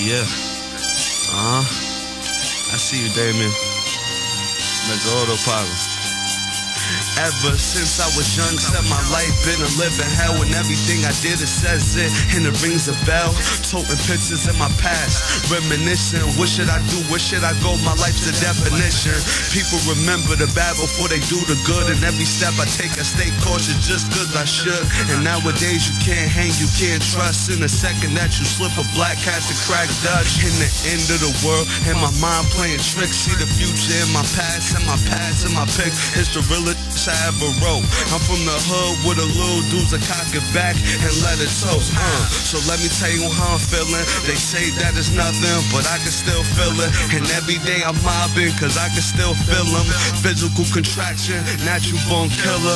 Yeah. I see you, Damien. Mr. Autopilot. Ever since I was young, said my life been a living hell, and everything I did, it says it, and it rings a bell. Toting pictures in my past, reminiscing. What should I do? Where should I go? My life's a definition. People remember the bad before they do the good, and every step I take, I stay cautious just cause I should. And nowadays you can't hang, you can't trust. In the second that you slip a black cat to crack Dutch. In the end of the world, and my mind playing tricks. See the future in my past, and my past in my pics. It's the realest I ever wrote. I'm from the hood with a little dudes that cock it back and let it toast. So let me tell you how I'm feeling. They say that it's nothing, but I can still feel it. And every day I'm mobbing, cause I can still feel them. Physical contraction, natural born killer.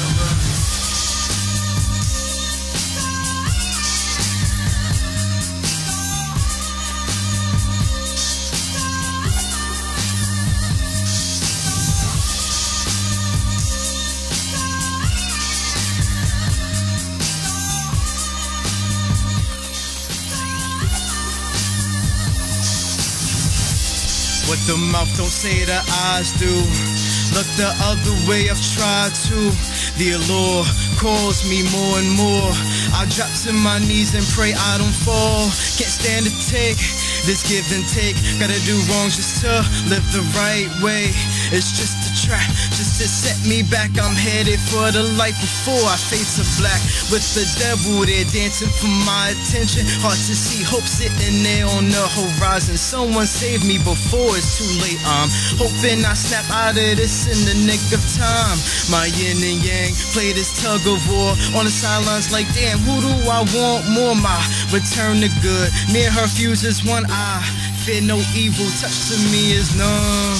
What the mouth don't say, the eyes do. Look the other way, I've tried to. The allure calls me more and more. I drop to my knees and pray I don't fall. Can't stand to take this give and take. Gotta do wrong just to live the right way. It's just a trap, just to set me back. I'm headed for the light before I face a black. With the devil there dancing for my attention. Hard to see hope sitting there on the horizon. Someone save me before it's too late. I'm hoping I snap out of this in the nick of time. My yin and yang play this tug of war on the sidelines like damn, who do I want more? My return to good. Me and her fuse as one eye. Fear no evil, touch to me is numb.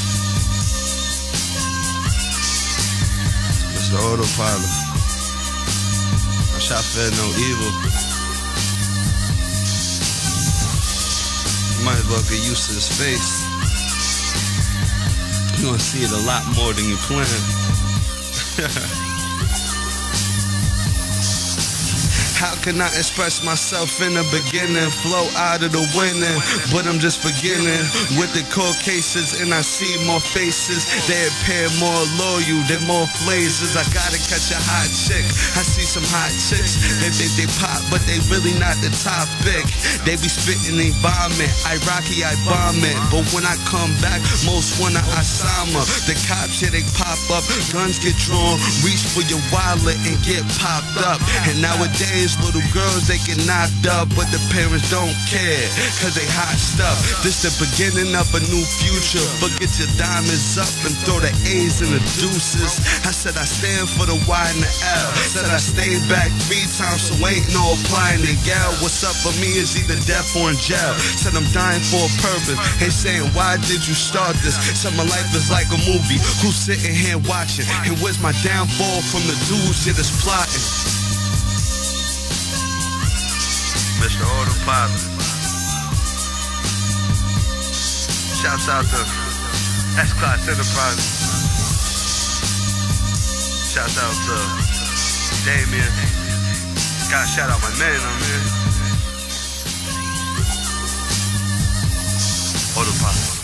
Mr. Autopilot. I shall fear no evil. You might as well get used to this face. You're gonna see it a lot more than you plan. How can I express myself in the beginning? Flow out of the winning, but I'm just beginning. With the court cases and I see more faces. They appear more loyal, they're more blazers. I gotta catch a hot chick. I see some hot chicks. They think they pop, but they really not the topic. They be spitting they vomit. Iraqi, I bomb it. But when I come back, most when I Osama. The cops here, they pop up. Guns get drawn, reach for your wallet and get popped up. And nowadays, little girls, they get knocked up, but the parents don't care, cause they hot stuff. This the beginning of a new future, but get your diamonds up and throw the A's and the deuces. I said I stand for the Y and the L. Said I stayed back 3 times, so ain't no applying to yell. What's up for me is either death or in jail. Said I'm dying for a purpose. Ain't saying why did you start this? Said my life is like a movie. Who's sitting here watching? And where's my downfall from the dudes that is plotting? Mr. Autopilot. Shouts out to S-Class Enterprises. Shouts out to Damien. Gotta shout out my man, Autopilot.